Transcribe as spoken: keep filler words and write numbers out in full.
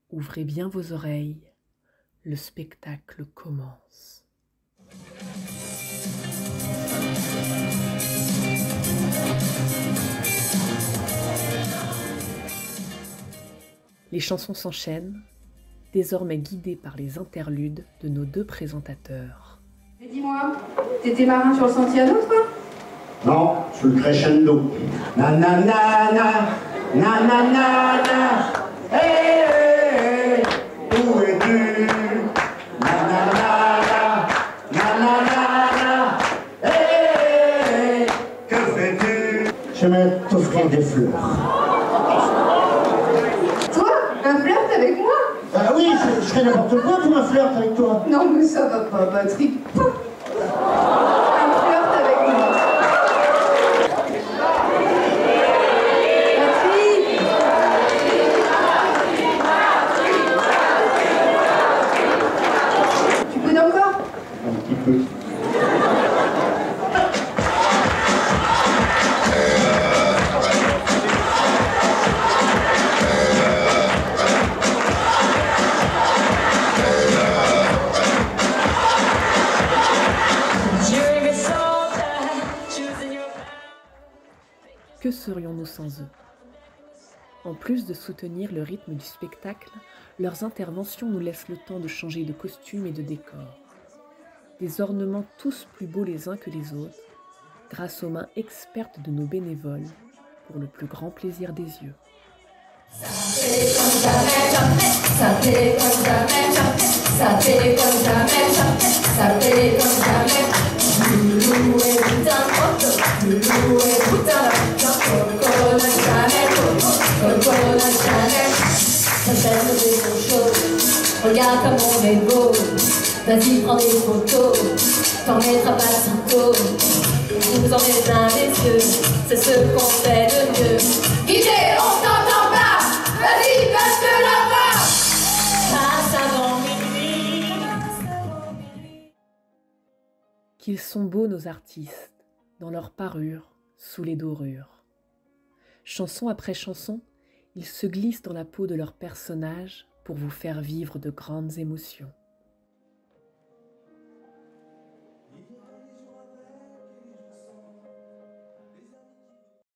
Ouvrez bien vos oreilles, le spectacle commence. Les chansons s'enchaînent, désormais guidées par les interludes de nos deux présentateurs. Mais dis-moi, t'étais marin sur le Santiano, toi? Non, sur le crescendo. Na na na na, na na na na. Hey, hey, hey, où es-tu? Na na na na, na na na na. Hey, hey, que fais-tu? J'aimerais t'offrir des fleurs. Toi? Un flirt avec moi? Ah oui, je, je ferais n'importe quoi pour un flirt avec toi. Non, mais ça va pas, Patrick. Un flirt avec moi. Patrick! Tu connais encore? Un petit peu. Que serions-nous sans eux? En plus de soutenir le rythme du spectacle, leurs interventions nous laissent le temps de changer de costume et de décor. Des ornements tous plus beaux les uns que les autres, grâce aux mains expertes de nos bénévoles, pour le plus grand plaisir des yeux. Ça fait comme jamais, jamais, ça fait comme jamais, jamais, ça fait comme jamais, jamais, ça fait comme jamais. Loulou et putain de moto, loulou et putain de putain, coco n'a jamais, coco, coco n'a jamais. Ça fait lever ton chaud, regarde comme on est beau, vas-y prends des photos, t'en mettras pas sitôt. Vous en êtes un des yeux, c'est ce qu'on fait de mieux. Guidez, on t'entend pas, vas-y, passe là-bas. Passe avant minuit. Qu'ils sont beaux nos artistes, dans leur parure, sous les dorures. Chanson après chanson, ils se glissent dans la peau de leurs personnages pour vous faire vivre de grandes émotions.